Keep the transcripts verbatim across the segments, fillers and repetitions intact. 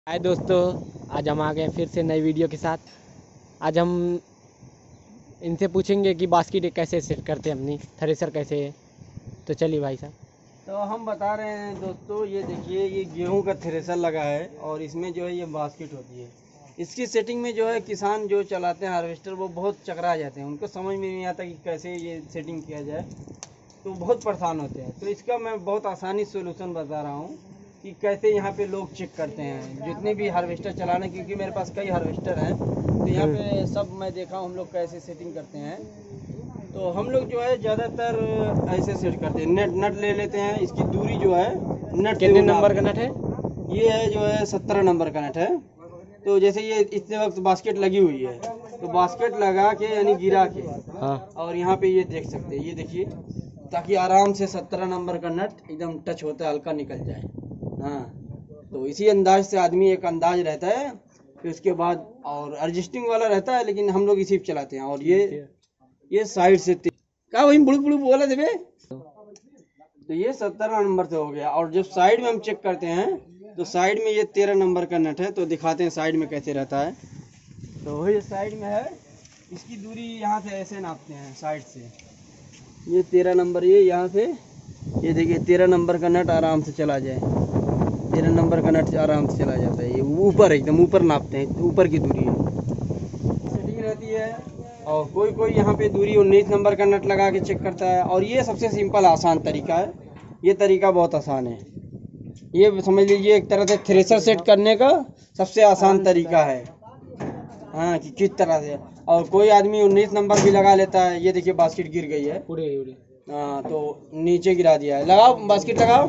हाय दोस्तों, आज हम आ गए फिर से नई वीडियो के साथ। आज हम इनसे पूछेंगे कि बास्केट कैसे सेट करते हैं, अपनी थ्रेसर कैसे है। तो चलिए भाई साहब। तो हम बता रहे हैं दोस्तों, ये देखिए, ये गेहूं का थ्रेसर लगा है और इसमें जो है ये बास्केट होती है। इसकी सेटिंग में जो है किसान जो चलाते हैं हार्वेस्टर, वो बहुत चकरा जाते हैं, उनको समझ में नहीं आता कि कैसे ये सेटिंग किया जाए, तो बहुत परेशान होते हैं। तो इसका मैं बहुत आसानी सोल्यूशन बता रहा हूँ कि कैसे यहाँ पे लोग चेक करते हैं, जितने भी हार्वेस्टर चलाने, क्योंकि मेरे पास कई हार्वेस्टर हैं, तो यहाँ पे सब मैं देखा हूँ हम लोग कैसे सेटिंग करते हैं। तो हम लोग जो है ज़्यादातर ऐसे सेट करते हैं, नेट नट ले लेते हैं, इसकी दूरी जो है नट से कितने वो नंबर का नाप- नट है? ये है जो है सत्रह नंबर का नट है। तो जैसे ये इतने वक्त बास्केट लगी हुई है, तो बास्केट लगा के यानी गिरा के, हाँ। और यहाँ पे ये देख सकते हैं, ये देखिए, ताकि आराम से सत्रह नंबर का नट एकदम टच होता है, हल्का निकल जाए। हाँ, तो इसी अंदाज से आदमी एक अंदाज रहता है, फिर उसके बाद और एडजस्टिंग वाला रहता है, लेकिन हम लोग इसी पे चलाते हैं। और ये ये साइड से क्या वही बुड़ुक बुड़ुक बोला थे बे? तो ये सत्रह नंबर से हो गया। और जब साइड में हम चेक करते हैं, तो साइड में ये तेरह नंबर का नट है। तो दिखाते हैं साइड में कैसे रहता है। तो वही साइड में है, इसकी दूरी यहाँ से ऐसे नापते हैं साइड से। ये तेरह नंबर, ये यहाँ से, ये देखिए तेरह नंबर का नट आराम से चला जाए, तेरह नंबर का नट आराम से चला जाता है। ये ऊपर एकदम ऊपर नापते हैं, ऊपर की दूरी है, सेटिंग रहती है। और कोई कोई यहाँ पे दूरी उन्नीस नंबर का नट लगा के चेक करता है। और ये सबसे सिंपल आसान तरीका है, ये तरीका बहुत आसान है। ये समझ लीजिए एक तरह से थ्रेसर सेट करने का सबसे आसान तरीका है। हाँ, कि किस तरह से। और कोई आदमी उन्नीस नंबर भी लगा लेता है। ये देखिए बास्केट गिर गई है, पूरे पूरे हाँ, तो नीचे गिरा दिया है। लगाओ बास्केट लगाओ।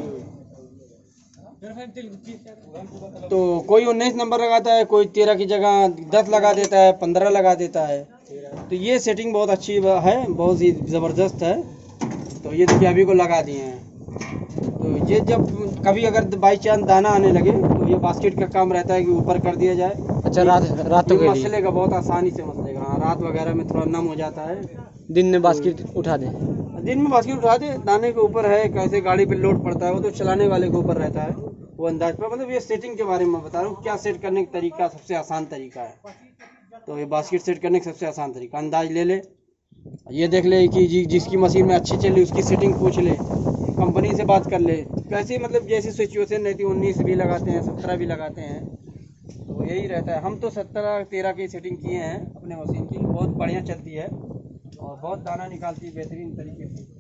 तो कोई उन्नीस नंबर लगाता है, कोई तेरह की जगह दस लगा देता है, पंद्रह लगा देता है। तो ये सेटिंग बहुत अच्छी है, बहुत ही ज़बरदस्त है। तो ये देखिए अभी को लगा दिए हैं। तो ये जब कभी अगर बाई चांस दाना आने लगे, तो ये बास्केट का काम रहता है कि ऊपर कर दिया जाए। अच्छा, रात रातों के लिए मसले का बहुत आसानी से मसलेगा। हाँ, रात वगैरह में थोड़ा नम हो जाता है, दिन में बास्केट उठा दें। दिन में बास्केट उठा दे। दाने के ऊपर है, कैसे गाड़ी पे लोड पड़ता है, वो तो चलाने वाले के ऊपर रहता है, वो अंदाज पर। मतलब ये सेटिंग के बारे में मैं बता रहा हूँ, क्या सेट करने का तरीका सबसे आसान तरीका है। तो ये बास्केट सेट करने का सबसे आसान तरीका, अंदाज ले ले, ये देख ले कि जी जिसकी मशीन में अच्छी चल रही उसकी सेटिंग पूछ ले, कंपनी से बात कर ले, कैसे मतलब जैसी सिचुएशन रहती है। उन्नीस भी लगाते हैं, सत्रह भी लगाते हैं, तो यही रहता है। हम तो सत्रह तेरह की सेटिंग किए हैं अपने मशीन की, बहुत बढ़िया चलती है और बहुत दाना निकालती है बेहतरीन तरीके से।